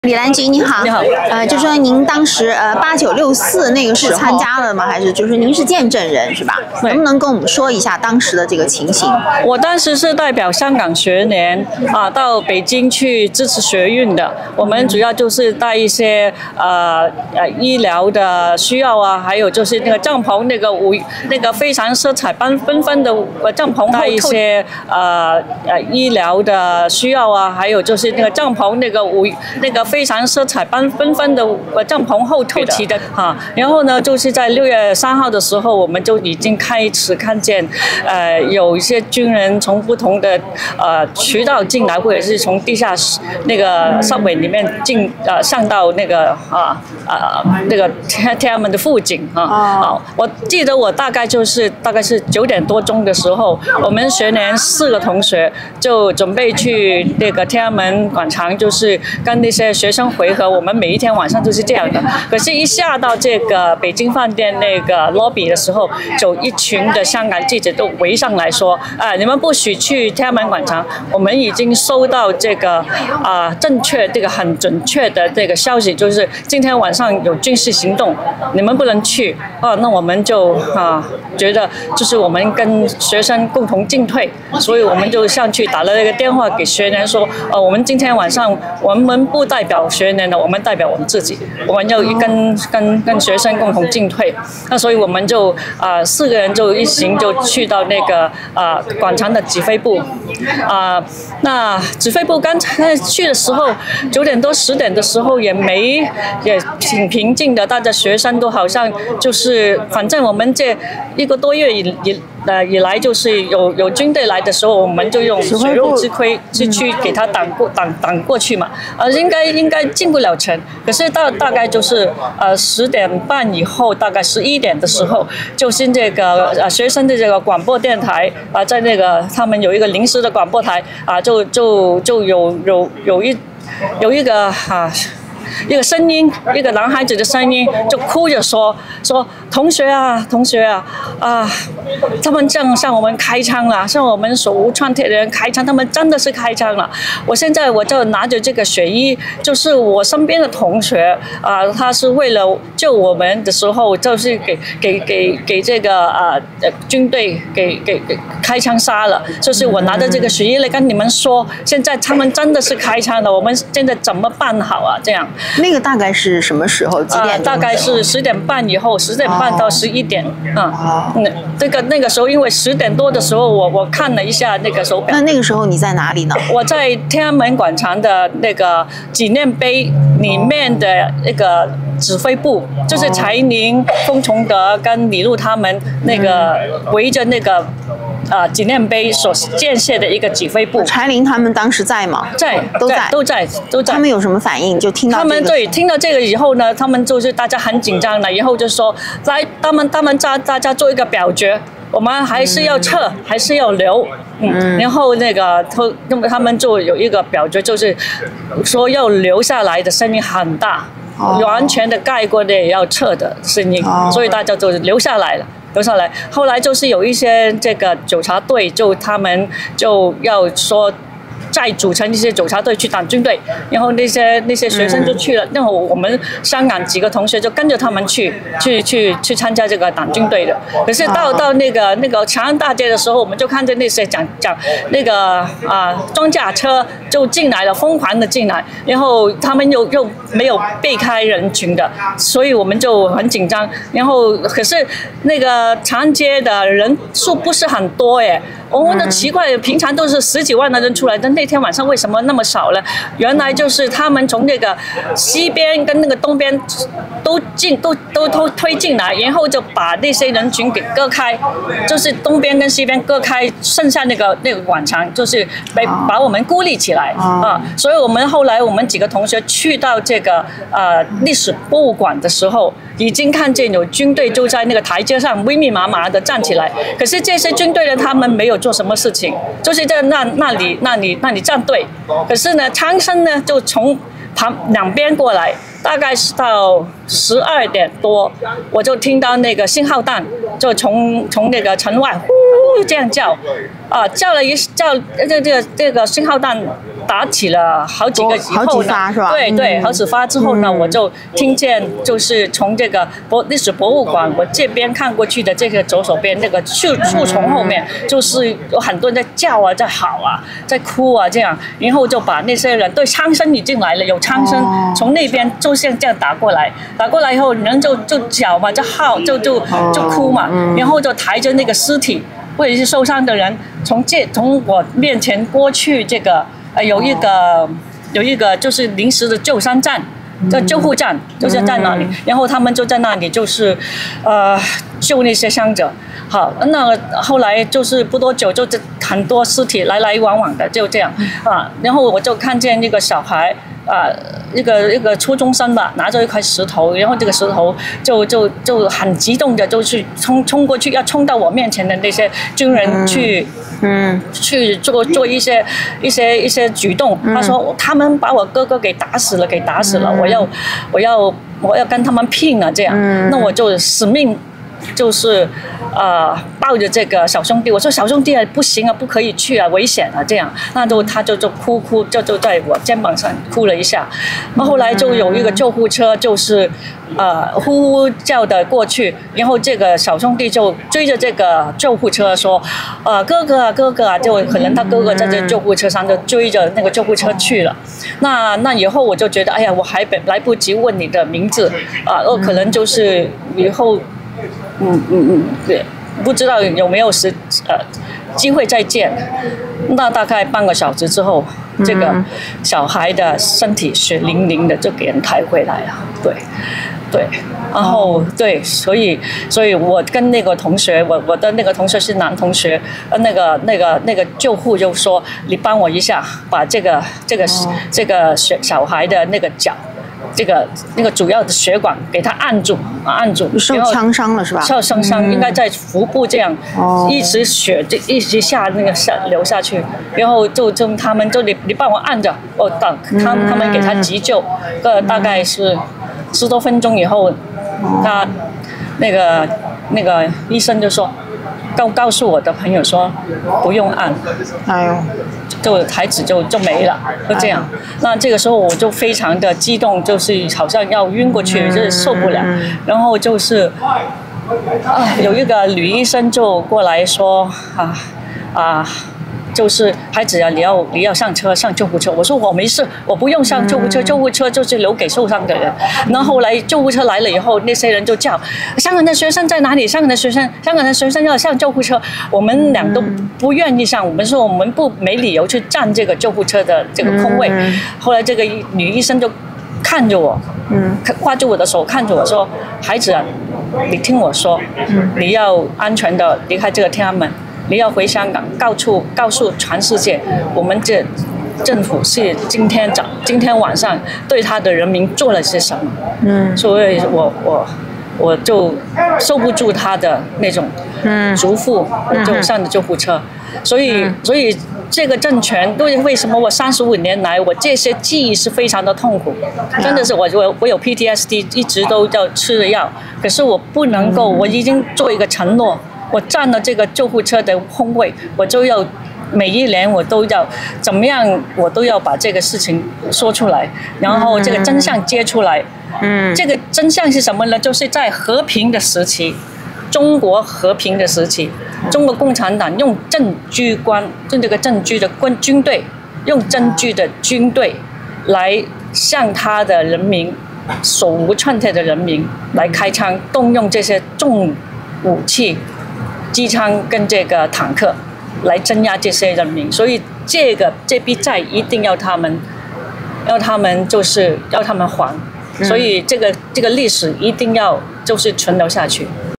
李兰菊，你好。 你好。 就说您当时8964那个是参加了吗？还是就是您是见证人是吧？能不能跟我们说一下当时的这个情形？ 我当时是代表香港学联到北京去支持学运的。我们主要就是带一些医疗的需要啊，还有就是那个帐篷那个非常色彩缤纷的帐篷，带一些医疗的需要啊，还有就是那个帐篷那个非常色彩缤纷的帐篷后期的然后呢，就是在6月3号的时候，我们就已经开始看见，有一些军人从不同的渠道进来，或者是从地下那个subway里面上到那个天安门的附近我记得我大概是9点多钟的时候，我们学联4个同学就准备去那个天安门广场，就是跟那些学生会合。我们每一天晚上都是这样的。可是，一下到这个北京饭店那个 lobby 的时候，就一群的香港记者都围上来说：“你们不许去天安门广场，我们已经收到这个正确、这个很准确的这个消息，就是今天晚上有军事行动，你们不能去。”那我们就觉得就是我们跟学生共同进退，所以我们就上去打了那个电话给学联说：“我们今天晚上我们不代表学联的，我们代表我们自己，我们要跟学生共同进退。”那所以我们就4个人就一行就去到那个广场的指挥部那指挥部刚才去的时候9点多10点的时候也挺平静的，大家学生都好像就是反正我们这1个多月以来就是有军队来的时候，我们就用水肉之盔去给他挡过去嘛，应该进不了城。可是大概就是10点半以后，大概11点的时候，就是这个学生的这个广播电台在那个他们有一个临时的广播台就有一个声音，一个男孩子的声音，就哭着说同学啊，他们正向我们开枪了，向我们手无寸铁的人开枪，他们真的是开枪了。我现在就拿着这个血衣，就是我身边的同学他是为了救我们的时候，就是给这个军队给开枪杀了。就是我拿着这个血衣来跟你们说，现在他们真的是开枪了，我们现在怎么办好啊？这样。 那个大概是什么时候？几点？ 大概是10点半以后，10点半到11点。那个时候，因为10点多的时候，我看了一下那个手表。 那个时候你在哪里呢？ 我在天安门广场的那个纪念碑里面的那个指挥部，就是柴宁、封崇德跟李路他们那个围着那个纪念碑所建设的一个指挥部。 柴玲他们当时在吗？ 都在。 他们有什么反应？就听到听到这个以后呢，他们就是大家很紧张了，以后就说来，他们大家做一个表决，我们还是要撤，还是要留。然后他们就有一个表决，就是说要留下来的声音很大，完全的盖过的要撤的声音，所以大家就留下来了。后来就是有一些这个纠察队，他们就要说再组成一些纠察队去挡军队，然后那些学生就去了，然后我们香港几个同学就跟着他们去参加这个挡军队的。可是到那个长安大街的时候，我们就看见那些讲那个装甲车就进来了，疯狂的进来，然后他们又没有避开人群的，所以我们就很紧张。然后可是那个长安街的人数不是很多耶。我们都奇怪，平常都是10几万的人出来，但那天晚上为什么那么少了？原来就是他们从那个西边跟那个东边都推进来，然后就把那些人群给割开，就是东边跟西边割开，剩下那个广场就是把我们孤立起来所以后来我们几个同学去到这个历史博物馆的时候，已经看见有军队就在那个台阶上密密麻麻的站起来。可是这些军队呢，他们没有做什么事情，就是在那里站队。可是呢，枪声呢就从两边过来，大概是到12点多，我就听到那个信号弹就从那个城外呼这样叫，叫了这个信号弹打起了好几个以后呢， 好几发是吧？ 对对，好几发之后呢，我就听见就是从这个历史博物馆我这边看过去的这个左手边那个树丛后面，就是有很多人在叫啊，在嚎啊，在哭啊这样，然后就把那些人对枪声已经来了，有枪声从那边就像这样打过来以后，人就叫嘛，就嚎就哭嘛，然后就抬着那个尸体或者是受伤的人从我面前过去，这个有一个就是临时的救伤站。救护站就是在那里，然后他们就在那里就是救那些伤者。好，那后来就是不多久就很多尸体来来往往的就这样啊，然后我就看见一个小孩一个初中生吧，拿着一块石头，然后这个石头就很激动的就去冲过去，要冲到我面前的那些军人去做一些举动。他说他们把我哥哥给打死了，我要跟他们拼啊这样。那我就使命。就是抱着这个小兄弟，我说小兄弟啊，不行啊，不可以去啊，危险啊，这样，那他就哭，就在我肩膀上哭了一下。那后来就有一个救护车，就是呼叫的过去，然后这个小兄弟就追着这个救护车说，哥哥啊，就可能他哥哥在这救护车上就追着那个救护车去了。那以后我就觉得，哎呀，我还来不及问你的名字可能就是以后。对，不知道有没有机会再见。那大概半个小时之后，这个小孩的身体血淋淋的就给人抬回来了。对，然后对，所以我跟那个同学，我的那个同学是男同学，那个救护就说，你帮我一下，把这个小孩的那个脚。那个主要的血管给他按住， 受枪伤了是吧？ 受伤应该在腹部这样，一直血就一直流下去，然后就他们就你帮我按着，等他们给他急救，大概是10多分钟以后，他那个医生就说，告诉我的朋友说不用按， 哎呦。 就孩子就没了，就这样。那这个时候我就非常的激动，就是好像要晕过去，就是受不了。然后就是有一个女医生就过来说就是孩子啊，你要上救护车。我说我没事，我不用上救护车，救护车就是留给受伤的人。然后后来救护车来了以后，那些人就叫香港的学生在哪里？香港的学生要上救护车。我们俩都不愿意上，我们说我们没理由去占这个救护车的这个空位。后来这个女医生就看着我，握住我的手，看着我说：“孩子啊，你听我说，你要安全的离开这个天安门。”你要回香港，告诉全世界，我们这政府是今天晚上对他的人民做了些什么。所以我就受不住他的那种嘱咐，我就上了救护车。所以这个政权，为什么我35年来我这些记忆是非常的痛苦，真的是我有 PTSD， 一直都要吃的药，可是我不能够，我已经做一个承诺。我占了这个救护车的空位，我就要每一年我都要怎么样，我都要把这个事情说出来，然后这个真相揭出来。这个真相是什么呢？就是在和平的时期，中国和平的时期，中国共产党用这个证据的军队，用证据的军队来向他的人民手无寸铁的人民来开枪，动用这些重武器。机枪跟这个坦克来镇压这些人民，所以这笔债一定要他们还，所以这个历史一定要就是存留下去。